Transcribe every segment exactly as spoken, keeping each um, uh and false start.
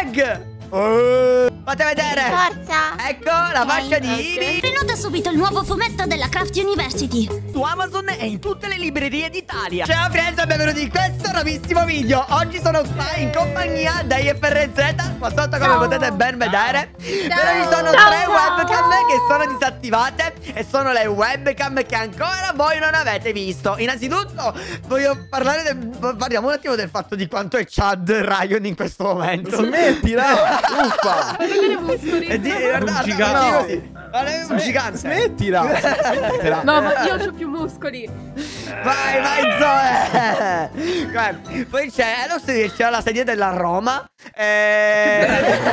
Meg! Oh, fate vedere! Forza! Ecco la faccia di Ok. Ivi Prenota subito il nuovo fumetto della Craft University. su Amazon e in tutte le librerie d'Italia. Ciao friends e benvenuti in questo nuovissimo video. Oggi sono qua in compagnia degli F R Z. Qua sotto, come Ciao. potete ben vedere, però ci sono Ciao. tre webcam che sono disattivate e sono le webcam che ancora voi non avete visto. Innanzitutto voglio parlare del, parliamo un attimo del fatto di quanto è Chad Ryan in questo momento. Smettila! Uffa! E di, guarda, Un gigante. guarda, così. Guarda, è un gigante. Smettila! Smettila! No, ma io ho più muscoli. Vai, vai Zoe. Guarda, poi c'è lo studio, c'è la sedia della Roma. E...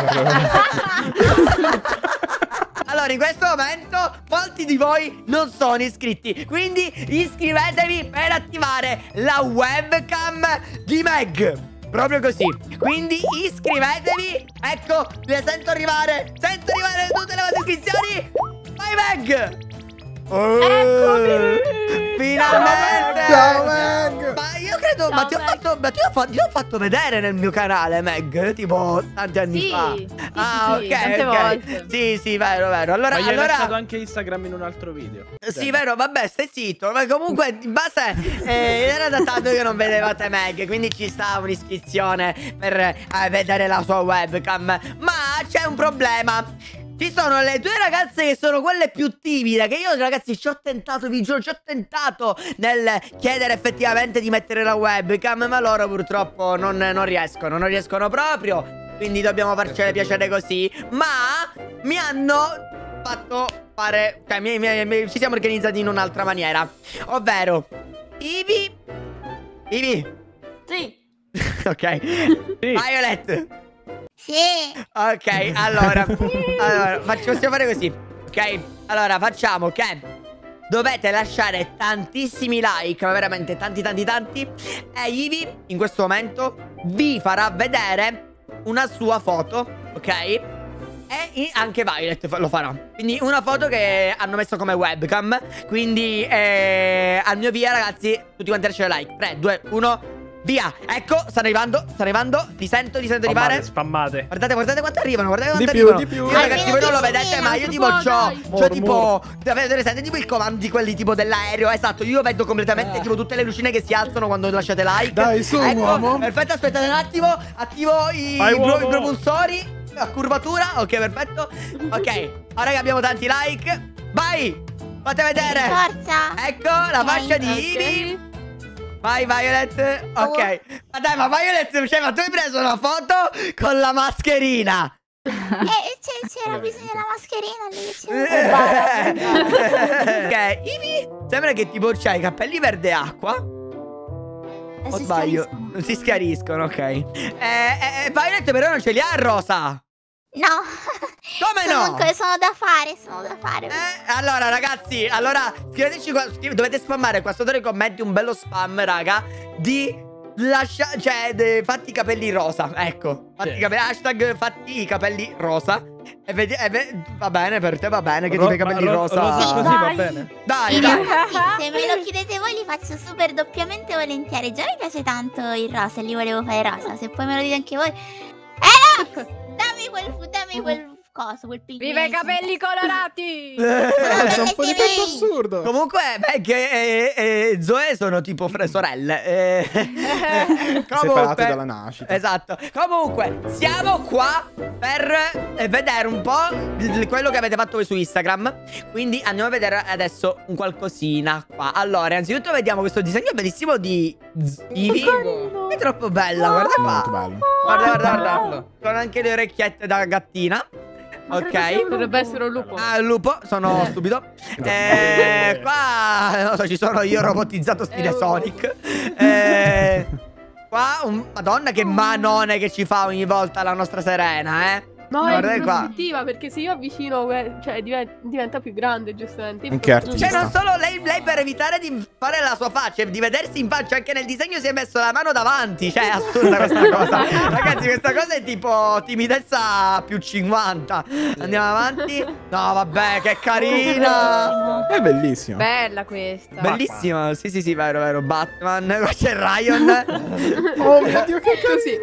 Allora, in questo momento molti di voi non sono iscritti, quindi iscrivetevi per attivare la webcam di Meg. Proprio così. Quindi iscrivetevi. Ecco, le sento arrivare. Sento arrivare tutte le vostre iscrizioni. Vai Meg. Oh, Eccomi. finalmente. Ciao Meg! Ma io credo, Ciao, ma ti ho Meg. fatto, ma ti ho fatto, ti ho fatto vedere nel mio canale, Meg, tipo tanti anni Sì, fa. sì, Ah, sì, ok, tante ok. volte. Sì, sì, vero, vero. Allora, Ma gli hai allora lasciato anche Instagram in un altro video. sì, vero, vabbè, stai zitto. Ma comunque, in base eh, era da tanto che non vedevate Meg, quindi ci sta un'iscrizione per eh, vedere la sua webcam. Ma c'è un problema. Ci sono le due ragazze che sono quelle più timide. Che io, ragazzi, ci ho tentato, vi giuro, ci ho tentato nel chiedere effettivamente di mettere la webcam, ma loro purtroppo non, non riescono, non riescono proprio. Quindi dobbiamo farcele piacere così. Ma mi hanno fatto fare, cioè mi, mi- mi- ci siamo organizzati in un'altra maniera. Ovvero Ivi Ivi Sì. Ok. Sì. Violet. Sì. Ok, allora, allora faccio, possiamo fare così. Ok, allora facciamo che dovete lasciare tantissimi like, ma veramente tanti tanti tanti. E Ivi in questo momento vi farà vedere una sua foto, ok? E i- anche Violet fa- lo farà. Quindi una foto che hanno messo come webcam. Quindi eh, al mio via, ragazzi, tutti quanti lasciate like. tre, due, uno, via. Ecco, stanno arrivando, stanno arrivare. Li sento, li sento arrivare. Spammate. Guardate, guardate quanto arrivano, guardate quanto Di più, arrivano. di più. Io, ragazzi, voi non lo Almeno vedete, dieci ma io mila, tipo un po', c'ho, dai. c'ho Mor, tipo, mor. avete presente tipo i comandi, quelli tipo dell'aereo. Esatto, io vedo completamente tipo tutte le lucine che si alzano quando lasciate like. Dai, su, ecco, uomo. perfetto, aspettate un attimo. Attivo i, Vai, i pro- uomo. i propulsori a curvatura. Ok, perfetto. Ok, ora che abbiamo tanti like, vai, fate vedere. Forza. Ecco la faccia di Ok. Ivi. Vai Violet. Ok. Ma dai, ma Violet, cioè, ma tu hai preso una foto con la mascherina. Eh, c'è- c'era bisogno della mascherina lì. c'era- Ok, Ivi, sembra che tipo c'hai i capelli verde acqua. O Adesso sbaglio? schiariscono. Non si schiariscono, ok. Eh, eh, eh, Violet però non ce li ha rosa. No. Come sono no? ancora- sono da fare, sono da fare. Eh, allora ragazzi, allora scriveteci qua, scrive- dovete spammare qua sotto nei commenti un bello spam, raga, di lascia, cioè de- fatti i capelli rosa, ecco, fatti Sì. i capelli, hashtag fatti i capelli rosa e vedi, e ve- va bene per te, va bene che ti Ro- fai i capelli ma ro- rosa. rosa Sì, così dai. va bene. Dai, dai. Sì, se me lo chiedete voi li faccio super doppiamente volentieri. Già mi piace tanto il rosa e li volevo fare rosa. Se poi me lo dite anche voi. Eh no! Dammi quel, dammi quel coso, quel pinguino. Viva i capelli colorati! Eh, c'è un po' di Bellissimi. tanto assurdo. Comunque, Meg e, e Zoe sono tipo fre sorelle. Eh, Separate dalla nascita. Esatto. Comunque, siamo qua per eh, vedere un po' di- di quello che avete fatto voi su Instagram. Quindi andiamo a vedere adesso un qualcosina qua. Allora, innanzitutto vediamo questo disegno bellissimo di Z- Ivi. È troppo bella, guarda Molto qua. bello. Guarda, guarda, guarda. Bello. Con anche le orecchiette da gattina. Ok. Dovrebbe essere un lupo. Ah, il lupo, sono stupido. Eh, qua non so, ci sono io robotizzato stile Eh, oh. Sonic. Eh, qua un Madonna che manone che ci fa ogni volta la nostra Serena, eh. No, è Guardate in qua. prospettiva, perché se io avvicino, que- cioè diven- diventa più grande, giustamente. Un certo. Cioè, Ci non sta. solo lei, lei per evitare di fare la sua faccia e di vedersi in faccia, anche nel disegno si è messo la mano davanti. Cioè, è assurda questa cosa. Ragazzi, questa cosa è tipo timidezza più cinquanta. Andiamo avanti. No, vabbè, che carina. È bellissimo. Bella questa. Bellissima. Sì, sì, sì, vero, vero. Batman. Qua c'è Ryan. Oh mio Dio, che Così.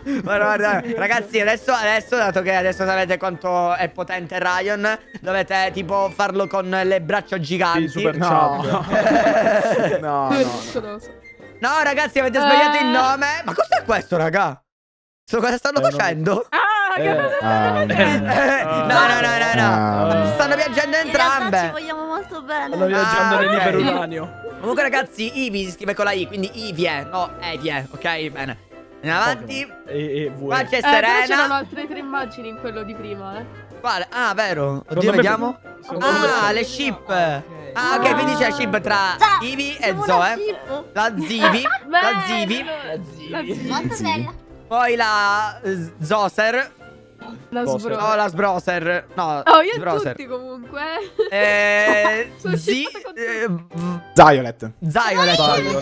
Ma guarda, ragazzi, adesso, adesso, dato che adesso sapete quanto è potente Ryan, dovete tipo farlo con le braccia giganti. Super No. Chub. No, no. No, ragazzi, avete sbagliato Eh. il nome. Ma cos'è questo, raga? So cosa stanno Eh, non- facendo? Ah, che Eh. cosa state Ah, facendo? Eh, no, no, no, no, no. Ah. Stanno viaggiando In realtà ci entrambe. vogliamo molto bene. Stanno viaggiando Ah, nel ok. iperuranio. Comunque, ragazzi, Ivy si scrive con la I, quindi Ivie, no Evie, ok? Bene. Andiamo avanti. E, e Qua voi. c'è Eh, però c'erano Serena. altre tre immagini in quello di prima, eh. Quale? Ah, vero. Secondo Oddio, me- vediamo. secondo me- Ah, le ship. Ah, ok, quindi c'è ship tra Ivy e Siamo una Zoe. ship. La Zivi. La Bello! Zivi. La Zivi. Molto bella. Poi la eh, Zoser. La Cosa? sbro. No, la Sbroser. No, Oh, io Sbroser. tutti comunque. Eh, Sono Zi. scippata con eh, v- Violet. Ziolet. Dai, l'ho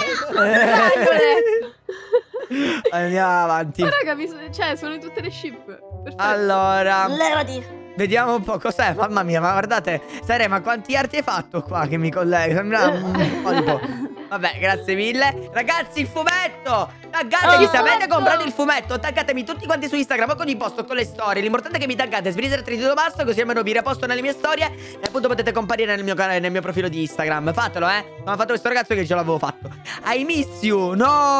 detto. Andiamo avanti. Ma raga, mi so- cioè, sono in tutte le ship. Perfetto. Allora, Levati. vediamo un po' cos'è. Mamma mia, ma guardate, Sere, ma quanti arti hai fatto qua che mi collega? Sembra un po' di po'. Vabbè, grazie mille. Ragazzi, il fumetto! Taggatevi, Oh, se avete fumetto! comprato il fumetto, taggatemi tutti quanti su Instagram o con i post o con le storie. L'importante è che mi taggate Sbreezer Tritito Basso, così almeno vi reposto nelle mie storie e appunto potete comparire nel mio canale, nel mio profilo di Instagram. Fatelo, eh. Non ho fatto questo ragazzo che ce l'avevo fatto. I miss you!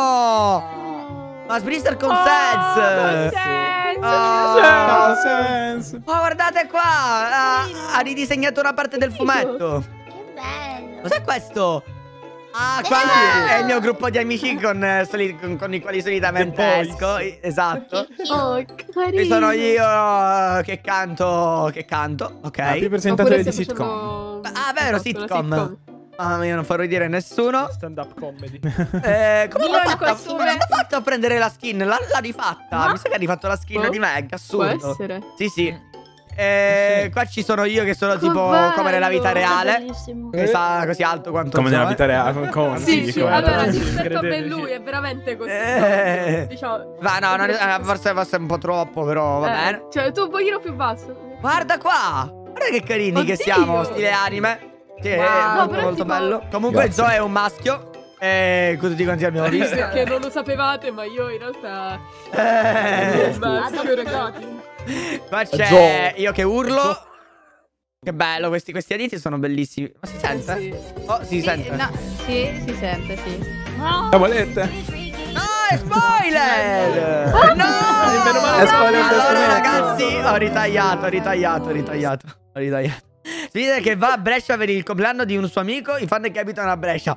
No! Ma Sbreezer con Oh, sense! con Oh. No sense. Oh, guardate qua! Ha, ha ridisegnato una parte del fumetto. Che bello. Cos'è questo? Ah, qua è il mio gruppo di amici con, eh, soli- con, con i quali solitamente The Boys. esco. I- Esatto. Oh, che carino. Qui sono io eh, che canto. Che canto, ok. Ah, più Oppure presentatore di stai sitcom. facendo- Ah, vero, esatto, la sitcom. Mamma mia, non farò dire nessuno. Stand up comedy. Eh, come Io l'hanno il fatto, costume. come l'hanno fatto a prendere la skin? L'ha, l'ha rifatta. Ma? Mi sa che ha rifatto la skin Oh. di Meg. Può Assurdo. essere. Sì, sì. Eh, qua ci sono io che sono Che tipo bello. come nella vita reale. Bellissimo. Che sta così alto quanto Come nella Zoe. vita reale. Come? Sì, sì, come- allora sì, si sta credeteci. come lui, è veramente così. Eh. Diciamo. Ma no, non- eh, forse, forse un po' troppo, però va Eh, bene. Cioè, tu un pochino più basso. Guarda qua! Guarda che carini che Oddio. siamo, stile anime. Sì, è Wow. molto, No, però molto tipo- bello. Comunque Grazie. Zoe è un maschio. E tutti quanti abbiamo visto. Perché non lo sapevate, ma io in realtà. Eh, Ma Adoro ragazzi. qua c'è Zoe. io che urlo. Che bello, questi, questi editi sono bellissimi. Ma si sente? Sì. Oh, si sente. No, sì, si sente, sì. La volete? No, è spoiler! No! meno male È spoiler del Allora, fumetto. ragazzi, ho ritagliato, ho ritagliato, ho ritagliato. Ho ritagliato. Si dice che va a Brescia per il compleanno di un suo amico. I fan che abitano a Brescia.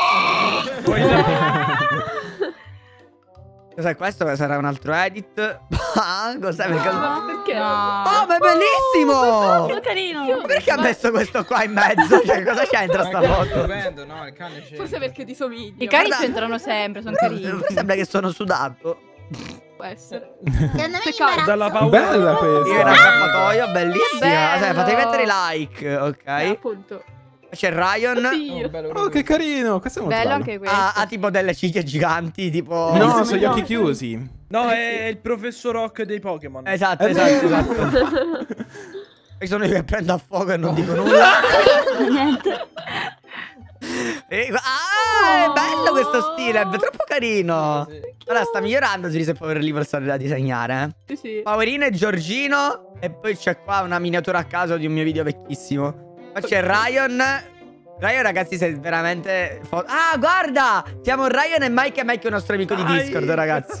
Cos'è questo? Sarà un altro edit? Ah, cos'è? Perché... Ma perché? No. Oh, ma è bellissimo! Che carino. Ma perché ha messo questo qua in mezzo? Cioè, cosa c'entra sta foto? Stupendo, no, il cane c'è. Forse perché ti somigli. I cani Guarda- c'entrano sempre, sono carini. Sembra che sono sudato. Può essere. Secondo me mi Peccato. imbarazzo. Dalla paura. Bella Io questa. era accappatoio, bellissima. Bello. Cioè, fate mettere like, Eh, ok? appunto. C'è Ryan. Oddio. Oh, bello, Oh, che carino. Questo è molto Bello bello. anche questo. Ha, ha tipo delle ciglia giganti, tipo. No, sono gli occhi chiusi. No, è il professor Rock dei Pokémon. Esatto, È esatto, vero. esatto. E sono io che prendo a fuoco e non dico nulla. Niente. E- ah, è bello questo stile, è troppo carino. Ora sta migliorando, si se Power Liver sta da disegnare. Eh. Sì, sì. Powerino e Giorgino. E poi c'è qua una miniatura a caso di un mio video vecchissimo. Qua c'è Ryan. Ryan, ragazzi, sei veramente. fo- Ah, guarda! Siamo Ryan e Mike. E Mike è un nostro amico di Dai. Discord, ragazzi.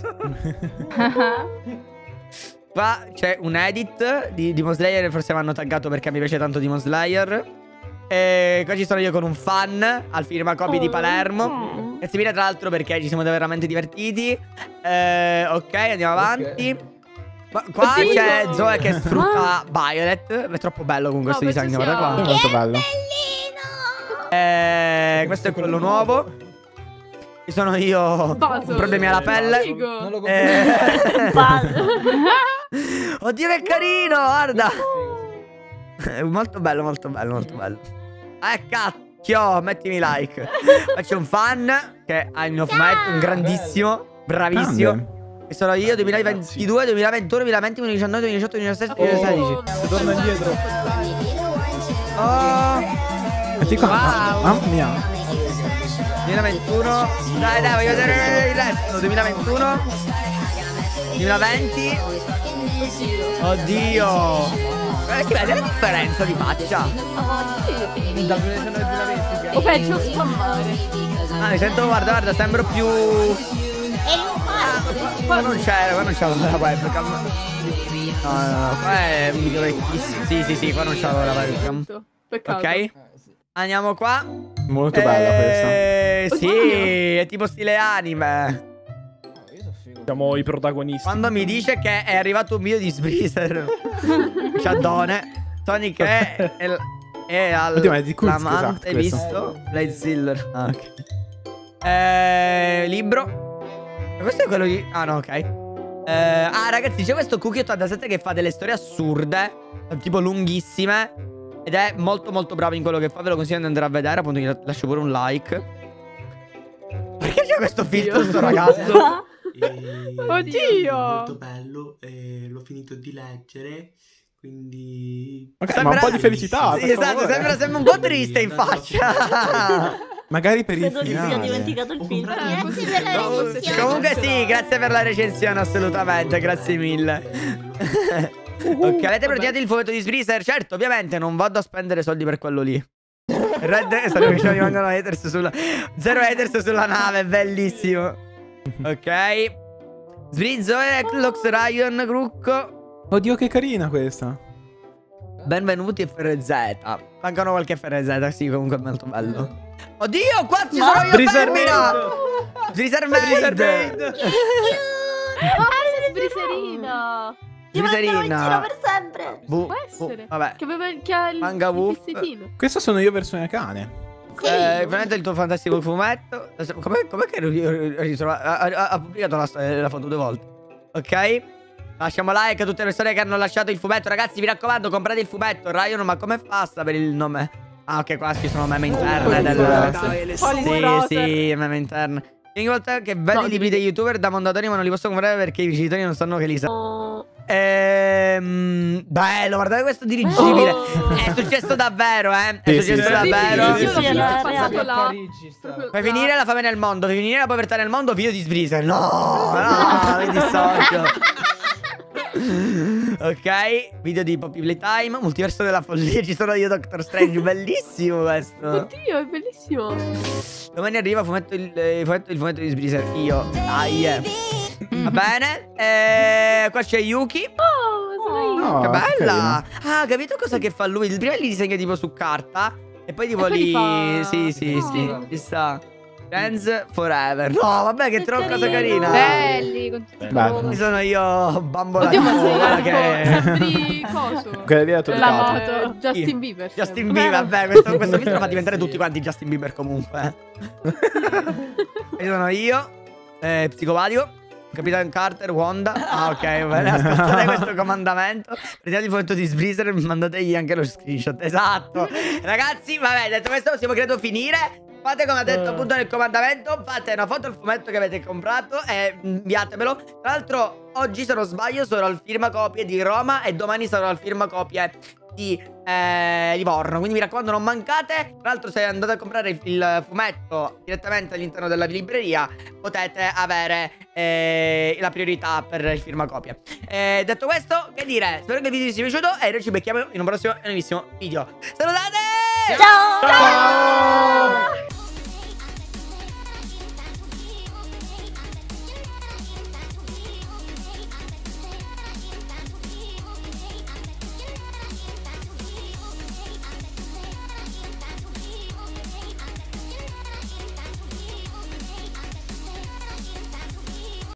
Qua c'è un edit di Demon Slayer. Forse mi hanno taggato perché mi piace tanto Demon Slayer. E qua ci sono io con un fan al firma copy di Palermo. Grazie mille, tra l'altro, perché ci siamo veramente divertiti. Eh, ok, andiamo avanti. Qua, qua Oddio. c'è Zoe che sfrutta Violet. È troppo bello con questo No, disegno, questo guarda È qua. molto bello. Bellino. Eh, questo è quello nuovo. Ci sono io. Baso. Problemi alla pelle. Figo. Non lo compro. Eh, Ballo. Oddio, che carino, guarda. È molto bello, molto bello, molto bello. Eh, cacchio, mettimi like. Qua c'è un fan che ha il mio fumetto, un grandissimo, bravissimo. Grande. E sono io, duemilaventidue, duemilaventuno, duemilaventi, duemiladiciannove, duemiladiciotto, duemiladiciassette, duemilasedici. Se torna indietro. Oh, Metti qua. Wow. Mamma mia. duemilaventuno. Dai, dai, voglio vedere il resto. duemilaventuno. duemilaventi. Oddio. Eh, si vede la differenza di faccia. Dal duemiladiciannove al duemilaventi. O peggio spammare. Ah, mi sento, guarda, guarda, sembro più... E lui Qua non c'era, qua non c'era la webcam. No, no, no, qua è un video vecchissimo. Sì, sì, sì, qua non c'era la webcam. Peccato. Ok. Andiamo qua. Molto bella questa. Eh, sì, Oddio. è tipo stile anime. Siamo i protagonisti. Quando mi dice che è arrivato un video di Sbreezer, Shaddone, Sonic è, è, è al Oddio, ma è di Kurz, l'amante, hai esatto, visto? Blade Ziller. Ah, ok. Eh, libro. E questo è quello di... Ah, no, ok. Eh, ah, ragazzi, c'è questo Cookie ottantasette che fa delle storie assurde, tipo lunghissime, ed è molto molto bravo in quello che fa. Ve lo consiglio di andare a vedere. Appunto, gli lascio pure un like. Perché c'è questo filtro, sto ragazzo? E Oddio! molto bello, eh, l'ho finito di leggere, quindi... Ok, ma un po' di felicità. Sì, per esatto, favore. sembra, sembra un po' triste in faccia. Magari per il Credo che si sia finale. dimenticato il Ho film. comprato un Grazie per la libro. recensione. Comunque sì, grazie per la recensione, assolutamente, grazie mille. Eh, Ok, avete prenotato il fumetto di Sbreezer? Certo, ovviamente non vado a spendere soldi per quello lì. Red, stanno che ci rimangono haters sulla... Zero haters sulla nave, bellissimo. Ok. Sbreezer, Lox, Ryan, Grucco. Oddio, che carina questa. Benvenuti a F R Z. Mancano qualche F R Z, sì, comunque è molto bello. Oddio, qua ci sono io Sbreezer femmina. Made. Sbreezer Sbreezer Made. Made. Ah, sbriserina. Ti manderò in giro Sbreezerina. per sempre. Bu, Può bu, essere. vabbè. Che aveva che ha il, Manga il Woof. pizzettino. Questo sono io versione cane. Sì. Eh, ovviamente il tuo fantastico fumetto. Com'è, com'è che ri- ritrova- ha, ha- ha pubblicato la, storia- la foto due volte? Ok? Lasciamo like a tutte le persone che hanno lasciato il fumetto. Ragazzi, mi raccomando, comprate il fumetto. Ryan, ma come fa a sapere il nome? Ah, ok, qua ci sono meme interne del... Sì, sì, meme interne. Ogni volta che vedo No, i libri dei youtuber da Mondadori, ma non li posso comprare perché i genitori non sanno che li sa. Oh, Ehm, bello, guardate questo dirigibile. Oh. È successo davvero, eh. È Sì, successo sì, sì, davvero. Sì, sì, Sì, sì, era l'ho passato reale. là. Parigi, sta. Proprio Fai là. finire la fame nel mondo, fai finire la povertà nel mondo, video di Sbreezer. No, no, mi dissocio. Ok, video di Poppy Playtime, multiverso della follia, ci sono io Doctor Strange, bellissimo questo. Oddio, è bellissimo. Domani arriva fumetto il, eh, fumetto, il fumetto di Sbreezer, io, dai. eh. Va bene, eh, qua c'è Yuki. Oh, sono io. No, Che bella! carina. Ah, capito cosa che fa lui? Prima li disegna tipo su carta e poi tipo E poi li... li fa- Sì, sì, No. sì, ci sta. Friends Forever. No, vabbè, che Che troppo cosa carino. carina. Belli, con tutti i Bello. colori. Ci sono io, bambola Oddio, ma sei piccola tipo che... sembri coso. Quella lì era tutto La capo. moto, Justin Bieber. Justin sembra. Bieber, vabbè, questo, questo film lo fa diventare tutti quanti Justin Bieber comunque. Ci sono io, eh, psicopatico, Capitan Carter, Wanda. Ah, ok, bene, ascoltate questo comandamento. Prendiate il fumetto di Sbreezer e mandategli anche lo screenshot. Esatto. Ragazzi, vabbè, detto questo possiamo credo finire. Fate come ha detto appunto nel comandamento. Fate una foto del fumetto che avete comprato e inviatemelo. Tra l'altro oggi, se non sbaglio, sarò al firmacopie di Roma e domani sarò al firmacopie di eh, Livorno. Quindi mi raccomando, non mancate. Tra l'altro, se andate a comprare il, il fumetto direttamente all'interno della libreria, potete avere eh, la priorità per il firmacopie. Eh, detto questo, che dire, spero che il video vi sia piaciuto e noi ci becchiamo in un prossimo e nuovissimo video. Salutate! ciao! Ciao!